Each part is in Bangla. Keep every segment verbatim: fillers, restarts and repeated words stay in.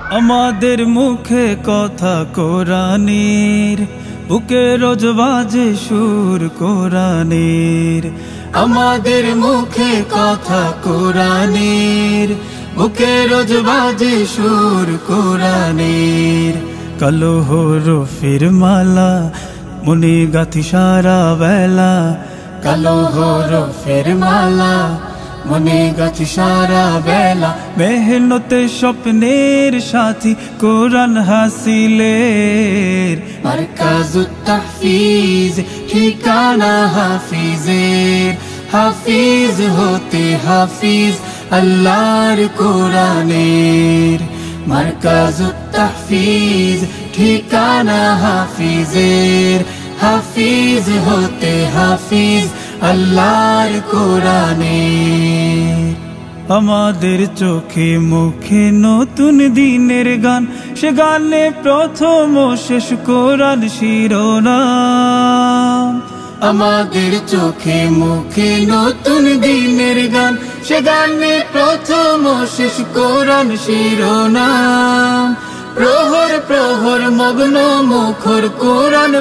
আমাদের মুখে কথা কোরআনের, বুকে রোজ বাজে সুর কোরআনের। আমাদের মুখে কথা কোরআনের, বুকে রোজ বাজে সুর কোরআনের। কালো হরফের মালা মনে গাঁথি সারা বেলা, কালো হরফের মালা মনে গাছি সারা বেলা। মেহনতে স্বপ্নের সাথী কোরআন হাসিলের, মারকাজুত তাহফিজ ঠিকানা হাফিজের। হাফিজ হতে হাফিজ আল্লাহর কোরআনের, মারকাজুত তাহফিজ ঠিকানা হাফিজের। হাফিজ হতে হাফিজ আল্লাহর কোরআনের। আমাদের চোখে মুখে নতুন দিনের গান, সে গানে প্রথম ও শেষ কোরআন শিরোনাম। আমাদের চোখে মুখে নতুন দিনের গান, সে গানে প্রথম ও শেষ কোরআন শিরোনাম। প্রহর প্রহর মগ্ন মুখর কোরআন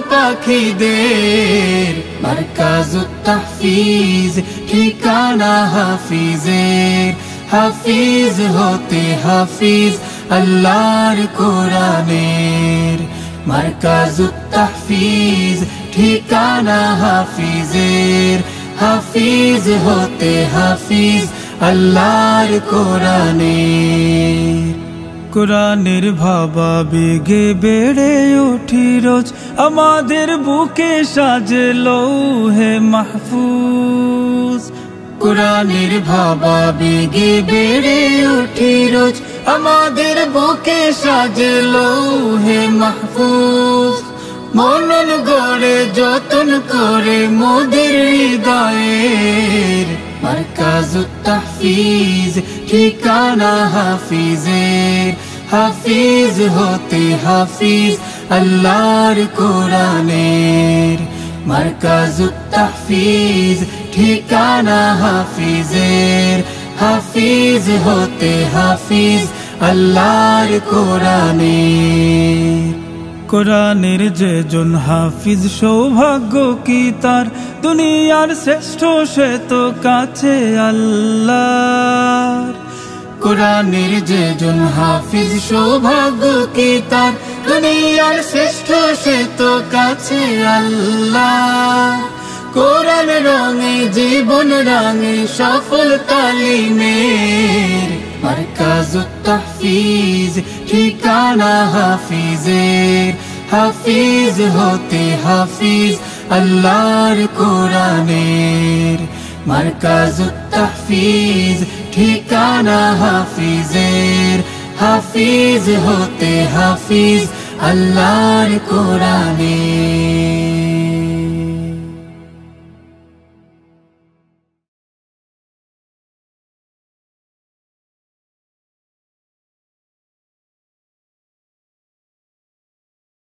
পাখিদের, মারকাজুত তাহফিজ ঠিকানা হাফিজের। হাফিজ হতে হাফিজ আল্লাহর কোরআনের, মারকাজুত তাহফিজ ঠিকানা হাফিজের। হাফিজ হতে হাফিজ আল্লাহর কোরআনের। কোরআনের ভাবা বেগে বেড়ে উঠি রোজ, আমাদের বুকে সাজে লৌহে মাহফুজ। কোরআনের ভাবা বেগে বেড়ে উঠি রোজ, আমাদের বুকে সাজে লৌহে মাহফুজ। মনন গড়ে যতন করে মোদের হৃদয়ের, মারকাজুত তাহফিজ ঠিকানা হাফিজের। হাফিজ হতে হাফিজ আল্লাহর কোরআনের, মারকাজুত তাহফিজ ঠিকানা হাফিজের। হাফিজ হতে হাফিজ আল্লাহর কোরআনের। কোরআনের যে জন হাফিজ সৌভাগ্য কি তার, দুনিয়ার শ্রেষ্ঠ সে তো কাছে আল্লাহর। কোরআনের যে জন হাফিজ সৌভাগ্য কি তার, দুনিয়ার শ্রেষ্ঠ সে তো কাছে আল্লাহ। কোরআন রঙে জীবন রঙে সফল তালিমের, মারকাজুত তাহফিজ ঠিকানা হাফিজের। হাফিজ হতে হাফিজ আল্লাহর কোরআনের, মারকাজুত তাহফিজ ঠিকানা হাফিজের। হাফিজ হতে হাফিজ আল্লাহর কোরআনের।